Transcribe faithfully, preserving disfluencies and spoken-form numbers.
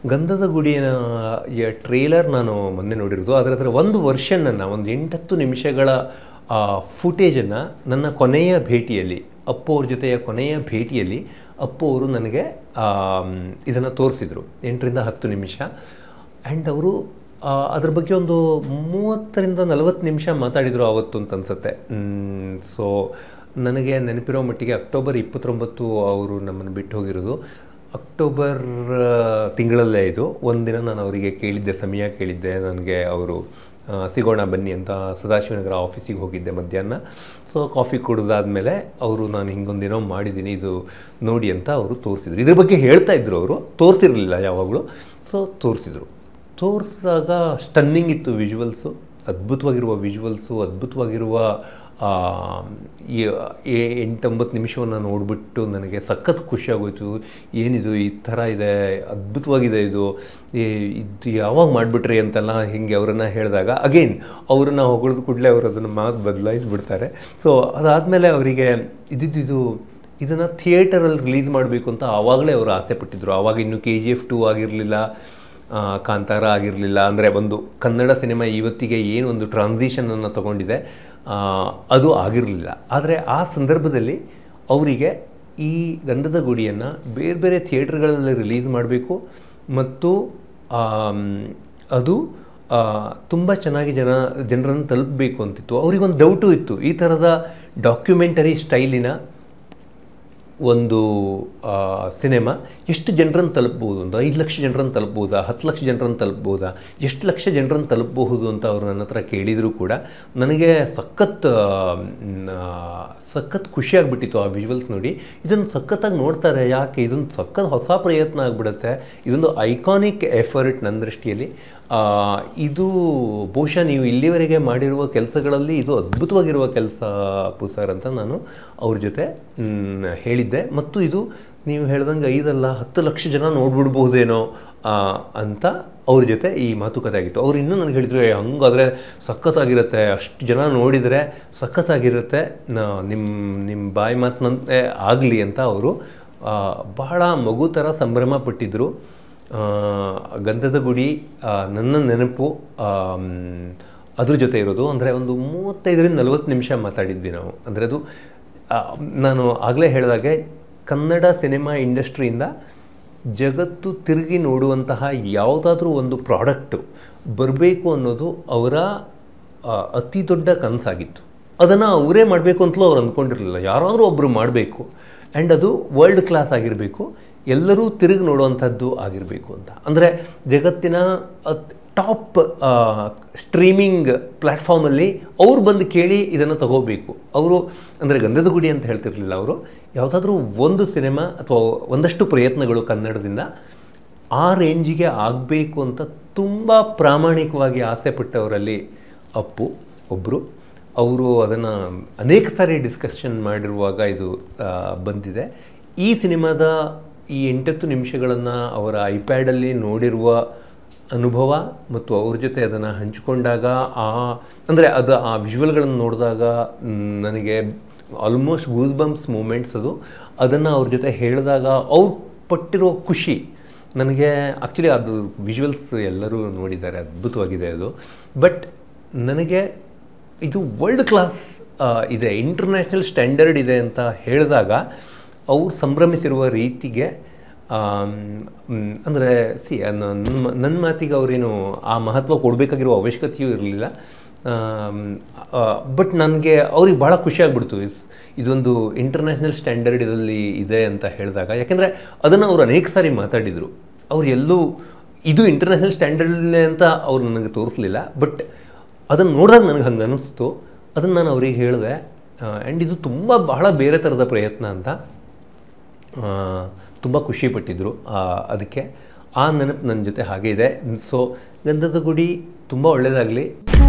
ಗಂಧದ ಗುಡಿಯ ಟ್ರೇಲರ್ ನಾನು ಮೊನ್ನೆ ನೋಡಿರೋದು. ಅದರ ಹತ್ರ ಒಂದು ವರ್ಷನನ್ನು, ಒಂದು ಎಂಟತ್ತು ನಿಮಿಷಗಳ ಫುಟೇಜನ್ನು ನನ್ನ ಕೊನೆಯ ಭೇಟಿಯಲ್ಲಿ, ಅಪ್ಪು ಅವ್ರ ಜೊತೆಯ ಕೊನೆಯ ಭೇಟಿಯಲ್ಲಿ ಅಪ್ಪು ಅವರು ನನಗೆ ಇದನ್ನು ತೋರಿಸಿದರು, ಎಂಟರಿಂದ ಹತ್ತು ನಿಮಿಷ. ಆ್ಯಂಡ್ ಅವರು ಅದ್ರ ಬಗ್ಗೆ ಒಂದು ಮೂವತ್ತರಿಂದ ನಲವತ್ತು ನಿಮಿಷ ಮಾತಾಡಿದರು ಆವತ್ತು ಅಂತ ಅನಿಸುತ್ತೆ. ಸೊ ನನಗೆ ನೆನಪಿರೋ ಮಟ್ಟಿಗೆ ಅಕ್ಟೋಬರ್ ಇಪ್ಪತ್ತೊಂಬತ್ತು ಅವರು ನಮ್ಮನ್ನು ಬಿಟ್ಟು ಹೋಗಿರೋದು. ಅಕ್ಟೋಬರ್ ತಿಂಗಳಲ್ಲೇ ಇದು. ಒಂದಿನ ನಾನು ಅವರಿಗೆ ಕೇಳಿದ್ದೆ, ಸಮಯ ಕೇಳಿದ್ದೆ, ನನಗೆ ಅವರು ಸಿಗೋಣ ಬನ್ನಿ ಅಂತ ಸದಾಶಿವನಗರ ಆಫೀಸಿಗೆ ಹೋಗಿದ್ದೆ ಮಧ್ಯಾಹ್ನ. ಸೊ ಕಾಫಿ ಕುಡಿದಾದ್ಮೇಲೆ ಅವರು ನಾನು ಹಿಂಗೊಂದೇನೋ ಮಾಡಿದ್ದೀನಿ, ಇದು ನೋಡಿ ಅಂತ ಅವರು ತೋರಿಸಿದ್ರು. ಇದ್ರ ಬಗ್ಗೆ ಹೇಳ್ತಾ ಇದ್ರು, ಅವರು ತೋರಿಸಿರಲಿಲ್ಲ ಯಾವಾಗಲೂ. ಸೊ ತೋರಿಸಿದ್ರು. ತೋರಿಸಿದಾಗ ಸ್ಟನ್ನಿಂಗ್ ಇತ್ತು ವಿಜುವಲ್ಸು, ಅದ್ಭುತವಾಗಿರುವ ವಿಜುವಲ್ಸು, ಅದ್ಭುತವಾಗಿರುವ ಈ ಎಂಟೊಂಬತ್ತು ನಿಮಿಷವನ್ನು ನೋಡಿಬಿಟ್ಟು ನನಗೆ ಸಖತ್ ಖುಷಿಯಾಗೋಯ್ತು. ಏನಿದು ಈ ಥರ ಇದೆ, ಅದ್ಭುತವಾಗಿದೆ ಇದು, ಇದು ಯಾವಾಗ ಮಾಡಿಬಿಟ್ರಿ ಅಂತೆಲ್ಲ ಹಿಂಗೆ ಅವರನ್ನು ಹೇಳಿದಾಗ ಅಗೇನ್ ಅವರನ್ನು ಹೊಗಳಿದ ಕೂಡಲೇ ಅವರು ಅದನ್ನು ಮಾತು ಬದಲಾಯಿಸಿಬಿಡ್ತಾರೆ. ಸೊ ಅದಾದಮೇಲೆ ಅವರಿಗೆ ಇದ್ದಿದ್ದು ಇದನ್ನು ಥಿಯೇಟರಲ್ಲಿ ರಿಲೀಸ್ ಮಾಡಬೇಕು ಅಂತ ಆವಾಗಲೇ ಅವರು ಆಸೆ ಪಟ್ಟಿದ್ದರು. ಆವಾಗ ಇನ್ನೂ ಕೆ ಜಿ ಎಫ್ ಟೂ ಆಗಿರಲಿಲ್ಲ, ಕಾಂತಾರ ಆಗಿರಲಿಲ್ಲ. ಅಂದರೆ ಒಂದು ಕನ್ನಡ ಸಿನಿಮಾ ಇವತ್ತಿಗೆ ಏನು ಒಂದು ಟ್ರಾನ್ಸಿಷನನ್ನು ತಗೊಂಡಿದೆ ಅದು ಆಗಿರಲಿಲ್ಲ. ಆದರೆ ಆ ಸಂದರ್ಭದಲ್ಲಿ ಅವರಿಗೆ ಈ ಗಂಧದ ಗುಡಿಯನ್ನು ಬೇರೆ ಬೇರೆ ಥಿಯೇಟ್ರ್ಗಳಲ್ಲಿ ರಿಲೀಸ್ ಮಾಡಬೇಕು ಮತ್ತು ಅದು ತುಂಬ ಚೆನ್ನಾಗಿ ಜನ ಜನರನ್ನು ತಲುಪಬೇಕು ಅಂತಿತ್ತು. ಅವರಿಗೊಂದು ಡೌಟು ಇತ್ತು, ಈ ಥರದ ಡಾಕ್ಯುಮೆಂಟರಿ ಸ್ಟೈಲಿನ ಒಂದು ಸಿನಿಮಾ ಎಷ್ಟು ಜನರನ್ನು ತಲುಪ್ಬೋದು ಅಂತ, ಐದು ಲಕ್ಷ ಜನರನ್ನು ತಲುಪ್ಬೋದಾ, ಹತ್ತು ಲಕ್ಷ ಜನರನ್ನು ತಲುಪ್ಬೋದಾ, ಎಷ್ಟು ಲಕ್ಷ ಜನರನ್ನು ತಲುಪಬಹುದು ಅಂತ ಅವರು ನನ್ನ ಹತ್ರ ಕೇಳಿದರೂ ಕೂಡ ನನಗೆ ಸಖತ್ ಸಖತ್ ಖುಷಿಯಾಗಿಬಿಟ್ಟಿತ್ತು ಆ ವಿಜುವಲ್ಸ್ ನೋಡಿ. ಇದನ್ನು ಸಖತ್ತಾಗಿ ನೋಡ್ತಾರೆ, ಯಾಕೆ ಇದೊಂದು ಸಖತ್ ಹೊಸ ಪ್ರಯತ್ನ ಆಗಿಬಿಡುತ್ತೆ, ಇದೊಂದು ಐಕಾನಿಕ್ ಎಫರ್ಟ್ ನನ್ನ ದೃಷ್ಟಿಯಲ್ಲಿ. ಇದು ಬಹುಶಃ ನೀವು ಇಲ್ಲಿವರೆಗೆ ಮಾಡಿರುವ ಕೆಲಸಗಳಲ್ಲಿ ಇದು ಅದ್ಭುತವಾಗಿರುವ ಕೆಲಸ ಅಪ್ಪು ಸರ್ ಅಂತ ನಾನು ಅವ್ರ ಜೊತೆ ಹೇಳಿದ್ದೆ. ಮತ್ತು ಇದು ನೀವು ಹೇಳ್ದಂಗೆ ಐದಲ್ಲ ಹತ್ತು ಲಕ್ಷ ಜನ ನೋಡ್ಬಿಡ್ಬಹುದೇನೋ ಅಂತ ಅವ್ರ ಜೊತೆ ಈ ಮಾತುಕತೆ ಆಗಿತ್ತು. ಅವ್ರು ಇನ್ನೂ ನನಗೆ ಹೇಳಿದ್ರು, ಹಂಗಾದರೆ ಸಖತ್ತಾಗಿರುತ್ತೆ, ಅಷ್ಟು ಜನ ನೋಡಿದರೆ ಸಖತ್ತಾಗಿರುತ್ತೆ, ನಿಮ್ಮ ನಿಮ್ಮ ಬಾಯಿ ಮಾತಿನಂತೆ ಆಗಲಿ ಅಂತ ಅವರು ಬಹಳ ಮಗು ಥರ ಸಂಭ್ರಮ ಪಟ್ಟಿದ್ದರು. ಗಂಧದ ಗುಡಿ ನನ್ನ ನೆನಪು ಅದ್ರ ಜೊತೆ ಇರೋದು. ಅಂದರೆ ಒಂದು ಮೂವತ್ತೈದರಿಂದ ನಲವತ್ತು ನಿಮಿಷ ಮಾತಾಡಿದ್ವಿ ನಾವು. ಅಂದರೆ ಅದು ನಾನು ಆಗಲೇ ಹೇಳಿದಾಗೆ ಕನ್ನಡ ಸಿನಿಮಾ ಇಂಡಸ್ಟ್ರಿಯಿಂದ ಜಗತ್ತು ತಿರುಗಿ ನೋಡುವಂತಹ ಯಾವುದಾದ್ರೂ ಒಂದು ಪ್ರಾಡಕ್ಟು ಬರಬೇಕು ಅನ್ನೋದು ಅವರ ಅತಿ ದೊಡ್ಡ ಕನಸಾಗಿತ್ತು. ಅದನ್ನು ಅವರೇ ಮಾಡಬೇಕು ಅಂತಲೂ ಅವ್ರು ಅಂದ್ಕೊಂಡಿರಲಿಲ್ಲ, ಯಾರಾದರೂ ಒಬ್ಬರು ಮಾಡಬೇಕು ಆ್ಯಂಡ್ ಅದು ವರ್ಲ್ಡ್ ಕ್ಲಾಸ್ ಆಗಿರಬೇಕು, ಎಲ್ಲರೂ ತಿರುಗಿ ನೋಡುವಂಥದ್ದು ಆಗಿರಬೇಕು ಅಂತ. ಅಂದರೆ ಜಗತ್ತಿನ ಟಾಪ್ ಸ್ಟ್ರೀಮಿಂಗ್ ಪ್ಲ್ಯಾಟ್ಫಾರ್ಮಲ್ಲಿ ಅವ್ರು ಬಂದು ಕೇಳಿ ಇದನ್ನು ತಗೋಬೇಕು. ಅವರು ಅಂದರೆ ಗಂಧದ ಗುಡಿ ಅಂತ ಹೇಳ್ತಿರಲಿಲ್ಲ, ಅವರು ಯಾವುದಾದ್ರೂ ಒಂದು ಸಿನಿಮಾ ಅಥವಾ ಒಂದಷ್ಟು ಪ್ರಯತ್ನಗಳು ಕನ್ನಡದಿಂದ ಆ ರೇಂಜಿಗೆ ಆಗಬೇಕು ಅಂತ ತುಂಬ ಪ್ರಾಮಾಣಿಕವಾಗಿ ಆಸೆ ಪಟ್ಟವರಲ್ಲಿ ಅಪ್ಪು ಒಬ್ಬರು. ಅವರು ಅದನ್ನು ಅನೇಕ ಸಾರಿ ಡಿಸ್ಕಷನ್ ಮಾಡಿರುವಾಗ ಇದು ಬಂದಿದೆ. ಈ ಸಿನಿಮಾದ ಈ ಎಂಟತ್ತು ನಿಮಿಷಗಳನ್ನು ಅವರ ಐಪ್ಯಾಡಲ್ಲಿ ನೋಡಿರುವ ಅನುಭವ ಮತ್ತು ಅವ್ರ ಜೊತೆ ಅದನ್ನು ಹಂಚಿಕೊಂಡಾಗ ಆ ಅಂದರೆ ಅದು ಆ ವಿಜುವಲ್ಗಳನ್ನು ನೋಡಿದಾಗ ನನಗೆ ಆಲ್ಮೋಸ್ಟ್ ಗೂಸ್ ಬಂಪ್ಸ್ ಮೂಮೆಂಟ್ಸ್ ಅದು. ಅದನ್ನು ಅವ್ರ ಜೊತೆ ಹೇಳಿದಾಗ ಅವ್ರು ಪಟ್ಟಿರೋ ಖುಷಿ ನನಗೆ, ಆ್ಯಕ್ಚುಲಿ ಅದು ವಿಜುವಲ್ಸ್ ಎಲ್ಲರೂ ನೋಡಿದ್ದಾರೆ, ಅದ್ಭುತವಾಗಿದೆ ಅದು. ಬಟ್ ನನಗೆ ಇದು ವರ್ಲ್ಡ್ ಕ್ಲಾಸ್ ಇದೆ, ಇಂಟರ್ನ್ಯಾಷನಲ್ ಸ್ಟ್ಯಾಂಡರ್ಡ್ ಇದೆ ಅಂತ ಹೇಳಿದಾಗ ಅವ್ರು ಸಂಭ್ರಮಿಸಿರುವ ರೀತಿಗೆ, ಅಂದರೆ ಸಿ ನನ್ನ ನನ್ನ ಮಾತಿಗೆ ಅವರೇನು ಆ ಮಹತ್ವ ಕೊಡಬೇಕಾಗಿರೋ ಅವಶ್ಯಕತೆಯೂ ಇರಲಿಲ್ಲ. ಬಟ್ ನನಗೆ ಅವ್ರಿಗೆ ಭಾಳ ಖುಷಿಯಾಗ್ಬಿಡ್ತು ಇದೊಂದು ಇಂಟರ್ನ್ಯಾಷನಲ್ ಸ್ಟ್ಯಾಂಡರ್ಡ್ ಇದರಲ್ಲಿ ಇದೆ ಅಂತ ಹೇಳಿದಾಗ. ಯಾಕೆಂದರೆ ಅದನ್ನು ಅವರು ಅನೇಕ ಸಾರಿ ಮಾತಾಡಿದರು. ಅವ್ರು ಎಲ್ಲೂ ಇದು ಇಂಟರ್ನ್ಯಾಷನಲ್ ಸ್ಟ್ಯಾಂಡರ್ಡ್ನೇ ಅಂತ ಅವ್ರು ನನಗೆ ತೋರಿಸಲಿಲ್ಲ. ಬಟ್ ಅದನ್ನು ನೋಡಿದಾಗ ನನಗೆ ಹಂಗೆ ಅನ್ನಿಸ್ತು. ಅದನ್ನು ನಾನು ಅವ್ರಿಗೆ ಹೇಳಿದೆ. ಆ್ಯಂಡ್ ಇದು ತುಂಬ ಬಹಳ ಬೇರೆ ಥರದ ಪ್ರಯತ್ನ ಅಂತ ತುಂಬ ಖುಷಿಪಟ್ಟಿದ್ದರು. ಅದಕ್ಕೆ ಆ ನೆನಪು ನನ್ನ ಜೊತೆ ಹಾಗೆ ಇದೆ. ಸೊ ಗಂಧದ ಗುಡಿ ತುಂಬ ಒಳ್ಳೆಯದಾಗಲಿ.